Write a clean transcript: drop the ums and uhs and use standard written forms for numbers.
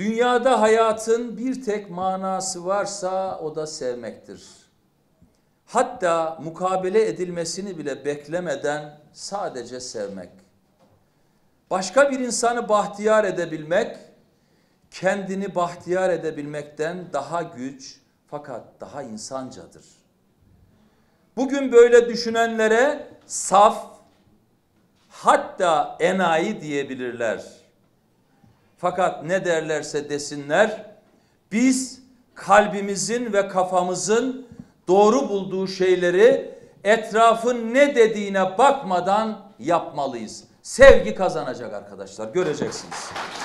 Dünyada hayatın bir tek manası varsa o da sevmektir. Hatta mukabele edilmesini bile beklemeden sadece sevmek. Başka bir insanı bahtiyar edebilmek, kendini bahtiyar edebilmekten daha güç fakat daha insancadır. Bugün böyle düşünenlere saf, hatta enayi diyebilirler. Fakat ne derlerse desinler, biz kalbimizin ve kafamızın doğru bulduğu şeyleri etrafın ne dediğine bakmadan yapmalıyız. Sevgi kazanacak arkadaşlar, göreceksiniz.